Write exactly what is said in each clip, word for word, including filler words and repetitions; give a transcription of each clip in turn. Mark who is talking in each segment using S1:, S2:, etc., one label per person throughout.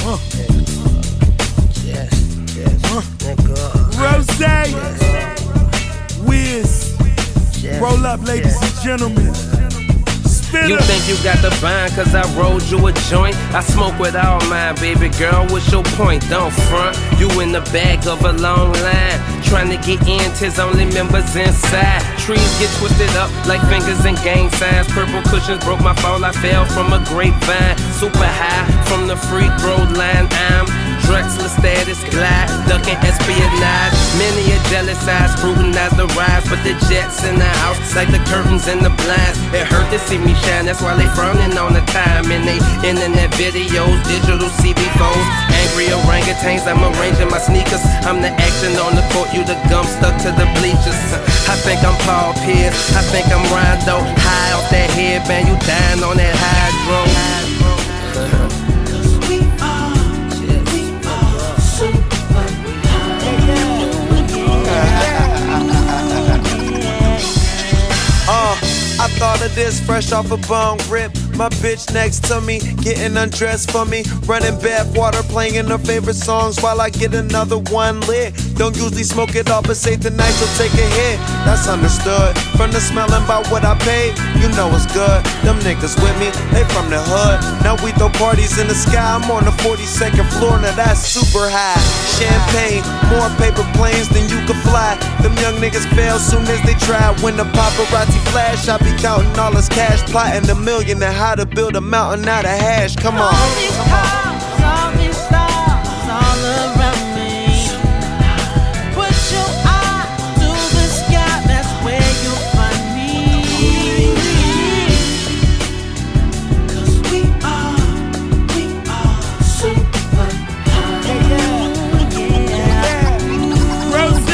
S1: Uh. Yes, yes, uh. Rose, yes. Wiz, yes. Roll up, ladies yes. and gentlemen.
S2: You think you got the bind cause I rolled you a joint? I smoke with all mine, baby girl, what's your point? Don't front, you in the back of a long line trying to get in, tis only members inside. Trees get twisted up like fingers in gang signs. Purple cushions broke my fall, I fell from a grapevine. Super high from the free throw line. I'm Drexler status, glide, ducking espionage. Many a jealous eyes scrutinize the rise, but the jets in the house like the curtains and the blinds. It hurt to see me shine, that's why they frowning on the time. And they internet videos, digital C B foes, angry orangutans. I'm arranging my sneakers. I'm the action on the court, you the gum stuck to the bleachers. I think I'm Paul Pierce, I think I'm Rondo. High off that headband, you dying on that hydro.
S3: I thought of this fresh off a bone grip. My bitch next to me, getting undressed for me. Running bath water, playing her favorite songs while I get another one lit. Don't usually smoke it all, but say tonight she'll take a hit. That's understood. From the smelling by what I paid, you know it's good. Them niggas with me, they from the hood. Now we throw parties in the sky. I'm on the forty-second floor, now that's super high. Champagne, more paper planes than you could fly. Them young niggas fail soon as they try. When the paparazzi flash, I be counting all this cash, plotting a million and how to build a mountain out of hash. Come on.
S4: All these cars, all these stars, all around me. Put your eye to the sky, that's where you'll find me. Cause we are, we are super high.
S1: Yeah, yeah. Rose.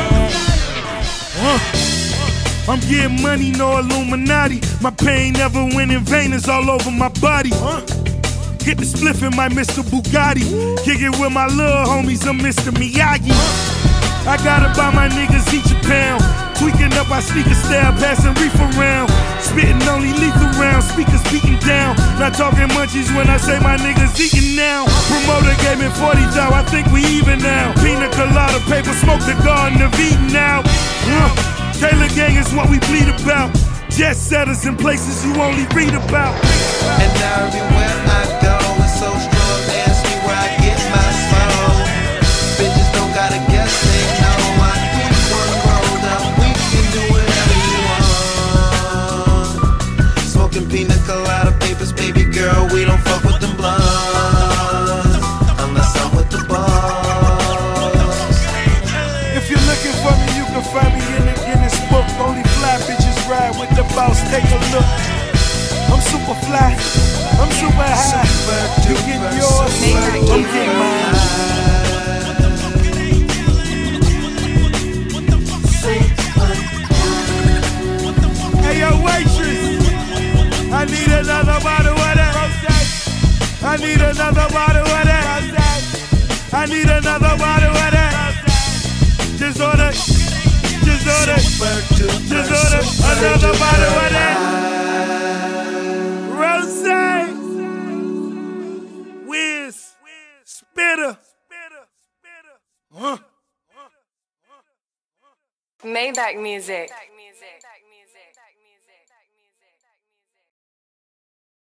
S1: Uh. I'm getting money, no Illuminati. My pain never went in vain, it's all over my body. Huh? Hit the spliff in my Mister Bugatti. Kick it with my little homies, I'm Mister Miyagi. I gotta buy my niggas each a pound. Tweaking up our sneaker style, passing reef around. Spitting only lethal rounds, speakers beating down. Not talking munchies when I say my niggas eating now. Promoter gave me forty thou, I think we even now. Pina colada, paper smoke, the garden of Eden now. Uh. Taylor gang is what we bleed about. Jet setters in places you only read about.
S3: And everywhere I go, it's so strong. Ask me where I get my smoke. Bitches don't gotta guess, they know I keep one rolled up. We can do whatever you want. Smoking pina colada papers, baby girl. We don't fuck with them blunts unless I'm with the boss.
S1: If you're looking for me, you can find me in the Guinness book. Only fly bitches ride with the boss. Take a look. I'm super fly. I'm super high. Super, you get yours, I'm getting mine. Hey yo, waitress, I need another bottle of that. I need another bottle of that. I need another bottle of that. Just order, just order, just order another bottle of that. Rose, Wiz, Spitter. Huh?
S5: Maybach music.